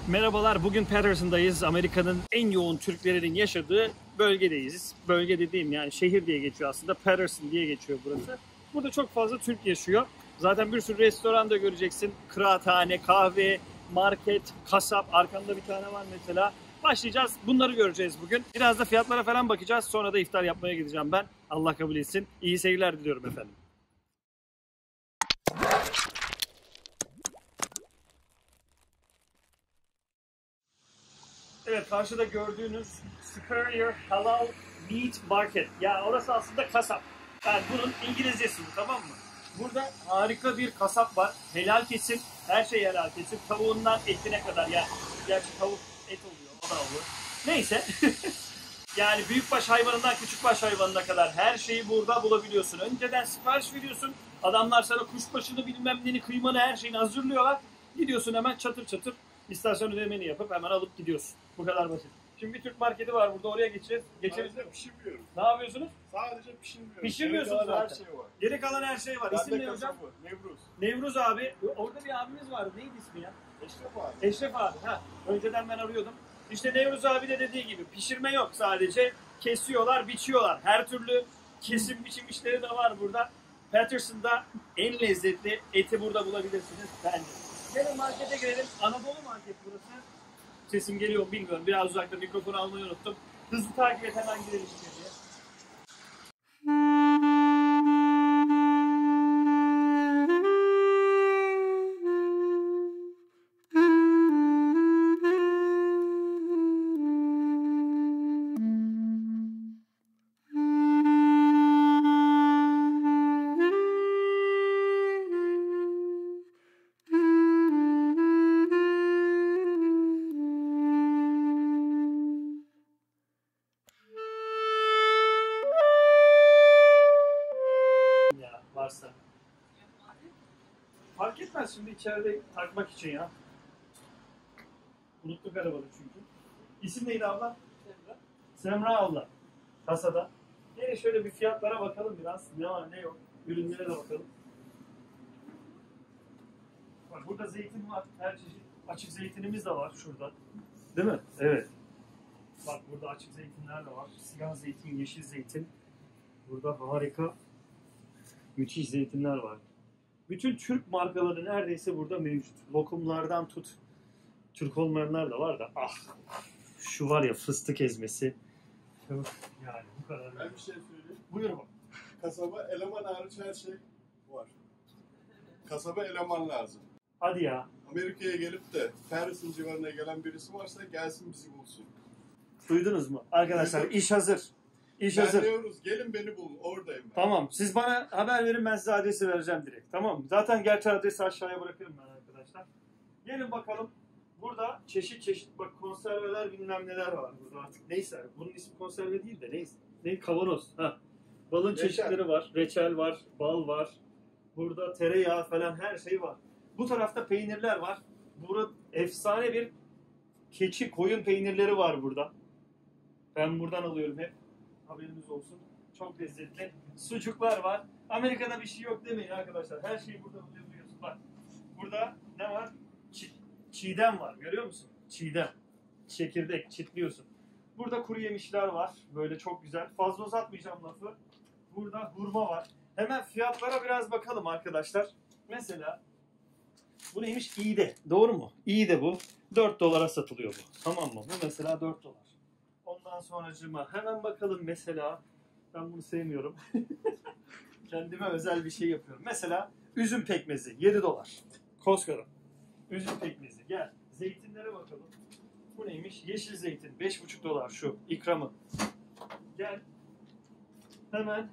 Merhabalar, bugün Patterson'dayız. Amerika'nın en yoğun Türklerinin yaşadığı bölgedeyiz. Bölge dediğim yani şehir diye geçiyor aslında. Patterson diye geçiyor burası. Burada çok fazla Türk yaşıyor. Zaten bir sürü restoran da göreceksin. Kıraathane, kahve, market, kasap. Arkamda bir tane var mesela. Başlayacağız. Bunları göreceğiz bugün. Biraz da fiyatlara falan bakacağız. Sonra da iftar yapmaya gideceğim ben. Allah kabul etsin. İyi seyirler diliyorum efendim. Evet, karşıda gördüğünüz Superior Halal Meat Market. Ya orası aslında kasap. Yani bunun İngilizcesi bu, tamam mı? Burada harika bir kasap var. Helal kesim. Her şey helal kesim. Tavuğundan etine kadar. Yani gerçi tavuk et oluyor. O da olur. Neyse. Yani büyükbaş hayvanından küçükbaş hayvanına kadar her şeyi burada bulabiliyorsun. Önceden sipariş veriyorsun. Adamlar sana kuşbaşını bilmem neni, kıymanı, her şeyini hazırlıyorlar. Gidiyorsun hemen çatır çatır istasyon ödemeni yapıp hemen alıp gidiyorsun. Bu kadar basit. Şimdi bir Türk marketi var burada, oraya geçeceğiz. Geçebilir miyim? Pişirmiyorum. Ne yapıyorsunuz? Sadece pişirmiyorum. Pişirmiyorsunuz Geri kalan zaten. her şey var. Geri kalan her şey var. İsim ne hocam? Nevruz. Nevruz abi. Orada bir abimiz vardı. Neydi ismi ya? Eşref abi. Eşref abi. Ha. Önceden ben arıyordum. İşte Nevruz abi de dediği gibi pişirme yok sadece. Kesiyorlar, biçiyorlar. Her türlü kesim biçim işleri de var burada. Patterson'da en lezzetli eti burada bulabilirsiniz bence. Gelin markete girelim. Anadolu market burası. Sesim geliyor mu bilmiyorum. Biraz uzakta, mikrofonu almayı unuttum. Hızlı takip et, hemen girelim içeriye. Ya varsa. Fark etmez, şimdi içeride takmak için ya. Unuttuk arabada çünkü. İsim neydi abla? Semra. Semra abla. Kasada. Yine şöyle bir fiyatlara bakalım biraz. Ne var ne yok. Ürünlere de bakalım. Bak burada zeytin var. Her çeşit. Açık zeytinimiz de var şurada. Değil mi? Evet. Bak burada açık zeytinler de var. Siyah zeytin, yeşil zeytin. Burada harika, müthiş zeytinler var. Bütün Türk markaları neredeyse burada mevcut. Lokumlardan tut. Türk olmayanlar da var da. Ah! Şu var ya, fıstık ezmesi. Yani bu kadar. Ben bir şey söyleyeyim. Buyur bak. Kasaba eleman hariç her şey var. Kasaba eleman lazım. Hadi ya. Amerika'ya gelip de Patterson civarına gelen birisi varsa gelsin bizi bulsun. Duydunuz mu? Arkadaşlar iş hazır. İş hazır. Diyoruz, gelin beni bulun, oradayım ben. Tamam. Siz bana haber verin, ben size adresi vereceğim direkt. Tamam mı? Zaten gerçi adresi aşağıya bırakırım ben arkadaşlar. Gelin bakalım. Burada çeşit çeşit bak konserveler bilmem neler var burada artık. Neyse, bunun ismi konserve değil de neyse. Ne, kavanoz. Ha. Balın Reçel. çeşitleri var. Reçel var, bal var. Burada tereyağı falan her şey var. Bu tarafta peynirler var. Burada efsane bir keçi, koyun peynirleri var burada. Ben buradan alıyorum hep. Haberiniz olsun. Çok lezzetli. Sucuklar var. Amerika'da bir şey yok demeyin arkadaşlar. Her şeyi burada bulabiliyorsun. Bak. Burada ne var? Çiğdem var. Görüyor musun? Çiğdem. Çekirdek. Çitliyorsun. Burada kuru yemişler var. Böyle çok güzel. Fazla uzatmayacağım lafı. Burada hurma var. Hemen fiyatlara biraz bakalım arkadaşlar. Mesela bu neymiş? İğde. Doğru mu? İğde bu. 4 dolara satılıyor bu. Tamam mı? Bu mesela 4 dolar. Ondan sonracığıma hemen bakalım mesela. Ben bunu sevmiyorum. Kendime özel bir şey yapıyorum. Mesela üzüm pekmezi 7 dolar. Costco'da. Üzüm pekmezi. Gel. Zeytinlere bakalım. Bu neymiş? Yeşil zeytin. 5,5 dolar şu. İkramı. Gel. Hemen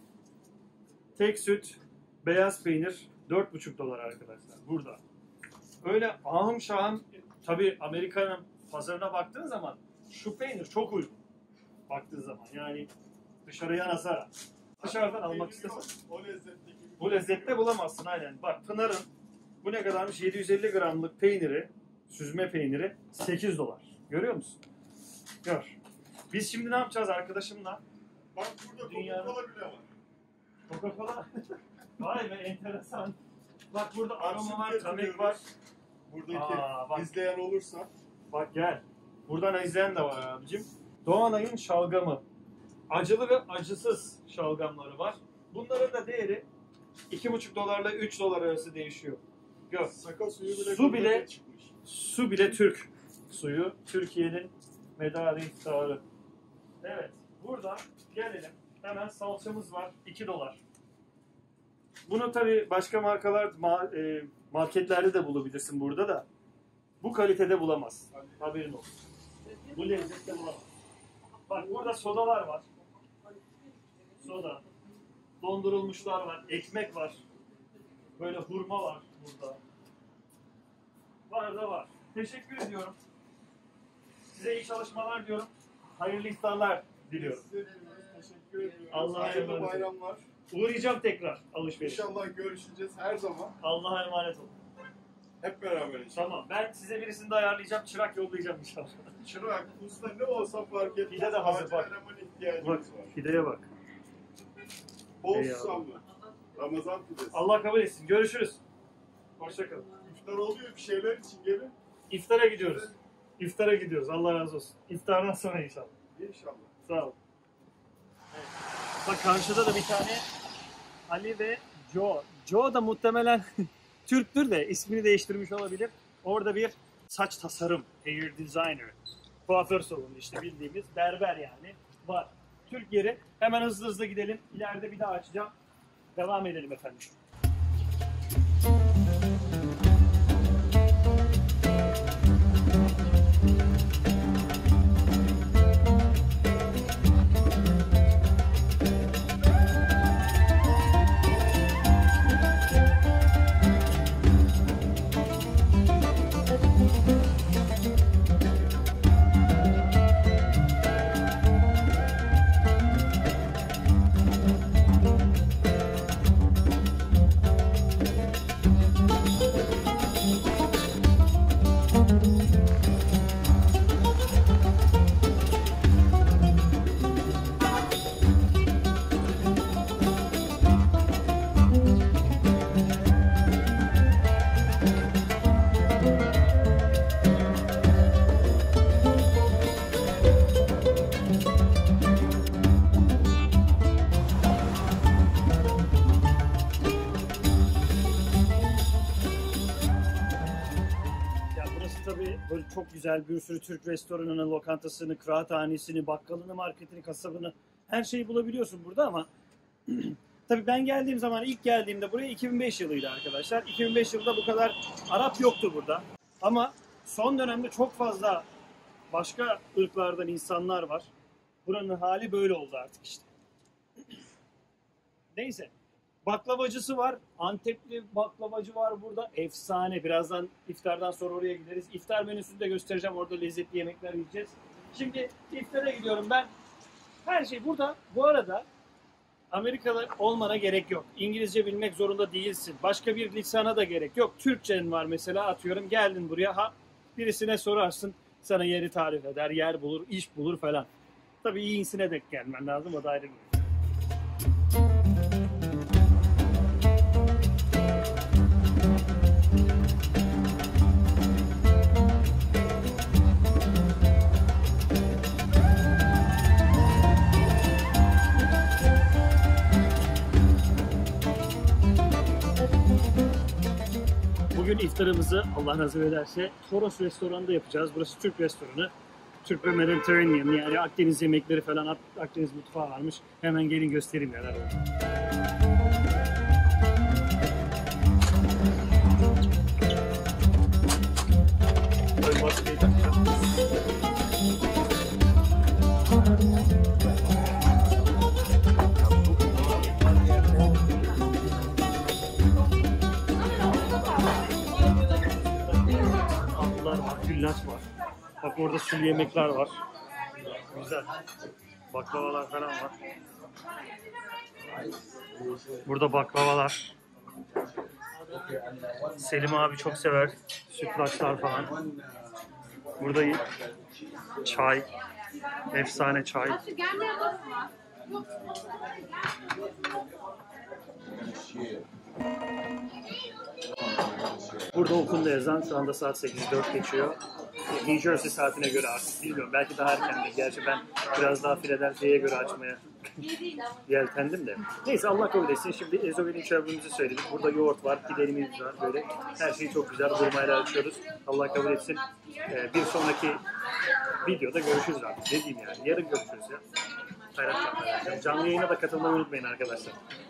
tek süt, beyaz peynir 4,5 dolar arkadaşlar. Burada. Öyle ahım şahım, tabii Amerika'nın pazarına baktığın zaman şu peynir çok uygun. Baktığın zaman yani dışarıya nazaran. Dışarıdan almak istesen O lezzetteki bu lezzette bulamazsın aynen. Bak Pınar'ın bu ne kadarmış? 750 gramlık peyniri, süzme peyniri 8 dolar. Görüyor musun? Gör. Biz şimdi ne yapacağız arkadaşımla? Bak burada Dünyanın- Coca-Cola bile var. Coca-Cola. Vay be, enteresan. Bak burada aroma var, Şimdi tamek getiriyoruz. var. Buradaki Aa, bak. izleyen olursa Bak gel. Buradan izleyen de var abicim. Doğanay'ın şalgamı. Acılı ve acısız şalgamları var. Bunların da değeri $2,5 ile $3 arası değişiyor. Gör. Saka suyu bile Su bile- gurmede çıkmış. Su bile Türk suyu. Türkiye'nin medarı iftarı. Evet. Burada gelelim. Hemen salçamız var. $2. Bunu tabii başka marketlerde de bulabilirsin burada da. Bu kalitede bulamaz. Haberin olsun. Bu lezzette bulamaz. Bak burada sodalar var. Soda. Dondurulmuşlar var. Ekmek var. Böyle hurma var burada. Var da var. Teşekkür ediyorum. Size iyi çalışmalar diyorum. Hayırlı iftarlar diliyorum. Size de teşekkür ediyoruz. Allah'a Hayırlı emanet olun. bayramlar. Uğrayacağım tekrar alışveriş. İnşallah görüşeceğiz her zaman. Allah'a emanet olun. Hep beraber inşallah. Tamam. Ben size birisini de ayarlayacağım. Çırak yollayacağım inşallah. Çırak, usta ne olsa fark etmez. Pide de hazır, Acil bak. eleman ihtiyacımız Bak var. pideye bak. Bol Eyvallah. susamlı. Ramazan pidesi. Allah kabul etsin. Görüşürüz. Hoşçakalın. İftar oluyor bir şeyler için gelin. İftara gidiyoruz. İftara gidiyoruz. Allah razı olsun. İftardan sonra inşallah. İnşallah. Sağ ol. Evet. Bak karşıda da bir tane Ali ve Joe. Joe da muhtemelen Türktür de ismini değiştirmiş olabilir. Orada bir saç tasarım, hair designer, kuaför salonu işte bildiğimiz berber yani var. Türk yeri. Hemen hızlı hızlı gidelim. İleride bir daha açacağım. Devam edelim efendim. Ya burası tabii böyle çok güzel bir sürü Türk restoranını, lokantasını, kıraathanesini, bakkalını, marketini, kasabını her şeyi bulabiliyorsun burada ama tabii ben geldiğim zaman ilk geldiğimde buraya 2005 yılıydı arkadaşlar. 2005 yılında bu kadar Arap yoktu burada. Ama son dönemde çok fazla başka ırklardan insanlar var. Buranın hali böyle oldu artık işte. Neyse. Baklavacısı var. Antepli baklavacı var burada. Efsane. Birazdan iftardan sonra oraya gideriz. İftar menüsünü de göstereceğim. Orada lezzetli yemekler yiyeceğiz. Şimdi iftara gidiyorum ben. Her şey burada. Bu arada Amerikalı olmana gerek yok. İngilizce bilmek zorunda değilsin. Başka bir lisana da gerek yok. Türkçen var mesela atıyorum. Geldin buraya. Birisine sorarsın. Sana yeri tarif eder. Yer bulur, iş bulur falan. Tabii iyisine denk gelmen lazım. O da ayrı bir şey. Bugün iftarımızı Allah nasip ederse Toros restoranında yapacağız. Burası Türk restoranı. Türk ve Mediterranean yani Akdeniz yemekleri falan Akdeniz mutfağı varmış. Hemen gelin göstereyim neler var. Böyle maskeyi takacağım. Tatlılar var, güllaç var. Bak orada sulu yemekler var. Güzel. Baklavalar falan var. Burada baklavalar. Selim abi çok sever. Sütlaçlar falan. Burada çay. Efsane çay. Burada okundu ezan. Şu anda saat 8:04 geçiyor. New Jersey saatine göre artık bilmiyorum. Belki daha erkendir. Gerçi ben biraz daha Philadelphia'ya göre açmaya yeltendim de. Neyse Allah kabul etsin. Şimdi ezogelin çorabımızı söyledik. Burada yoğurt var, pidelimiz var. Böyle her şey çok güzel. Hurmayla açıyoruz. Allah kabul etsin. Bir sonraki videoda görüşürüz artık. Ne diyeyim yani. Yarın görüşürüz ya. Canlı yayına da katılmayı unutmayın arkadaşlar.